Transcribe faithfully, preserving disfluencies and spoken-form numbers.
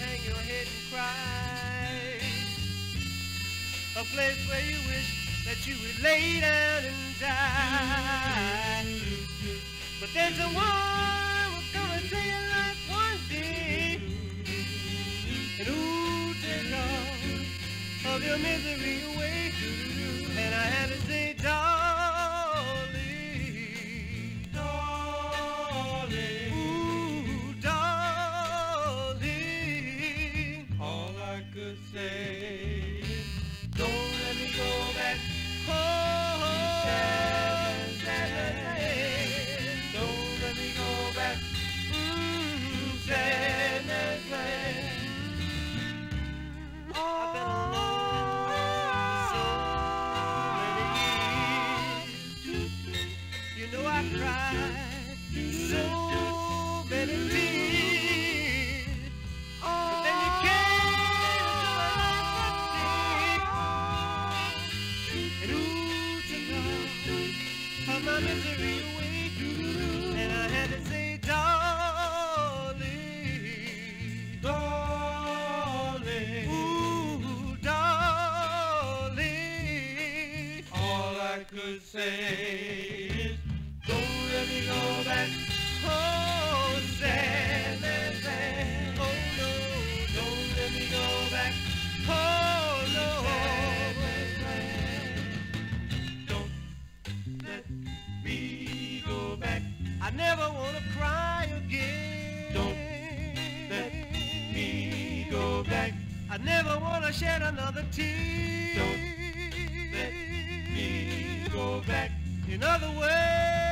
hang your head and cry. A place where you wish that you would lay down and die. But there's a one who's gonna take your life one day, and ooh, take all of your misery away. And I had to say, darling, darling, ooh, darling. All I could say is, don't let me go back home. Sad, sad, sad. Don't let me go back. Mm, sad, sad, sad. I've been alone so many years. You know I cried so many tears. But then you came into my life one day, and ooh, took all of my misery away. And I had to say, darling, darling, ooh, darling. All I could say is, don't let me go back. Oh, sad, sad, sad. Oh no, don't let me go back. Oh no, don't let me go back. I never wanna cry again. Don't let me go back. I never wanna shed another tear. Don't let me go back. In other words,